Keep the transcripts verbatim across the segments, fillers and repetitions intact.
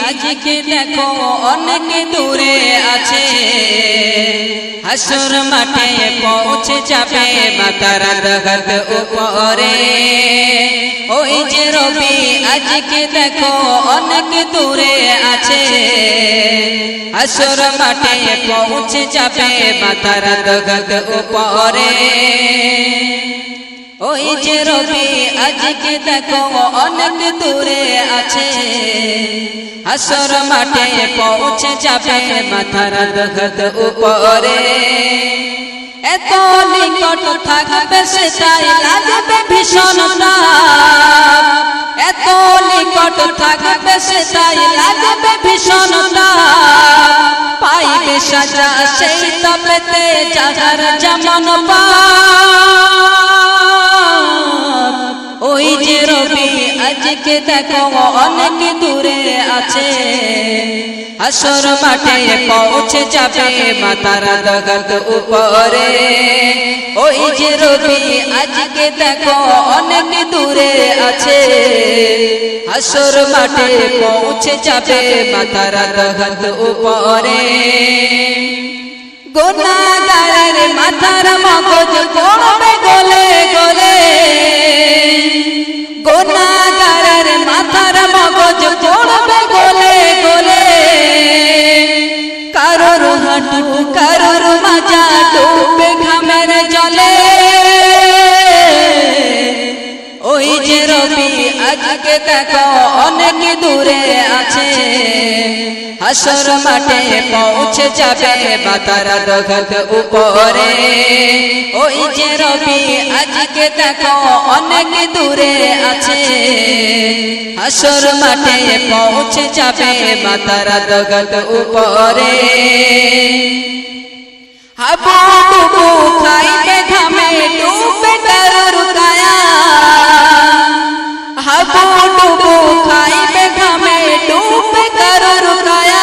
আজকে দেখো অনেক দূরে আছে, হাসর মাঠে পৌঁছে যাবে মাতার দগত উপরে। ওই যে রবি আজকে দেখো অনেক দূরে আছে, হাসর মাঠে পৌঁছে যাবে মাতার দগত উপরে। ওই যে রবি আজকে দেখো অনেক দূরে আছে, হাসর মাঠে পৌঁছে যাবে মাথার দগত উপরে। এত নিকট থাকবে সে তাই লাগবে ভীষণ তাপ, এত নিকট থাকবে সে তাই লাগবে ভীষণ তাপ। পাইবে সাজা সেই তপেতে যাহার যেমন পাপ। ওই যে রবি আজকে দেখো অনেক দূরে আছে, হাসর মাঠে পৌঁছে যাবে মাতার দগত উপরে। ওই যে রবি আজকে দেখো অনেক দূরে আছে, হাসর মাঠে পৌঁছে যাবে মাতার দগত উপরে। গুনাহগারের মাথার মগজ পড়বে গলে গলে, গুনাহগারের মাথার মগজ পড়বে গলে গলে। কারোর হাঁটু কারোর মাজা ডুবে ঘামের জলে। ওই যে রবি আজকে দেখো অনেক দূরে আছে, হাসর মাঠে পৌঁছে যাবে মাতার দগত উপরে। ওই যে রবি আজকে দেখো অনেক দূরে আছে, হাসর মাঠে পৌঁছে যাবে মাতার দগত উপরে। হাবুডুবু খাইবে ঘামে ডুবে কারোর কায়া, হাবুডুবু খাইবে ঘামে ডুবে কারোর কায়া।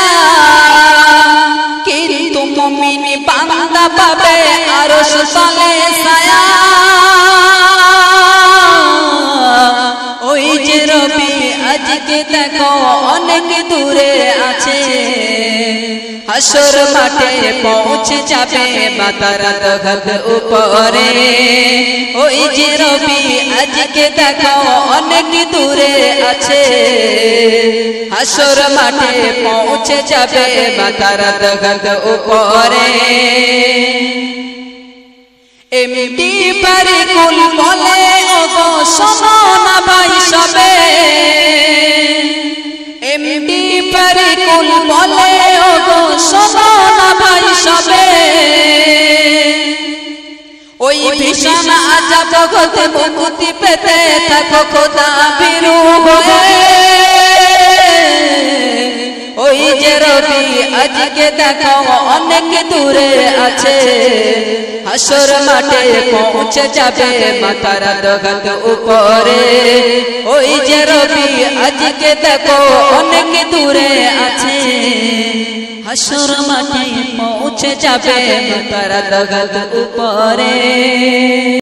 কিন্তু মুমিন বান্দা পাবে আরশ তলে ছায়া। ওই যে রবি আজকে দেখো অনেক দূরে আছে, হাসর মাঠে পৌঁছে যাবে মাতার দগত উপরে। ওই যে রবি আজকে দেখো অনেক দূরে আছে, হাসর মাঠে পৌঁছে যাবে মাতার দগত উপরে। এমডি বারিকুল বলে ওগো শোনো না ভাই সবে, এমডি বারিকুল বলে ওগো শোনো না ভাই সবে। ওই ভীষণ আযাব হতে মুক্তি পেতে থাকো খোদা ভীরু হয়ে। ওই যে রবি আজকে দেখো অনেক দূরে আছে, হাসর মাঠে পৌঁছে যাবে মাতার দগত উপরে। ওই যে রবি আজকে দেখো অনেক দূরে আছে, হাসর মাঠে পৌঁছে যাবে মাতার দগত উপরে।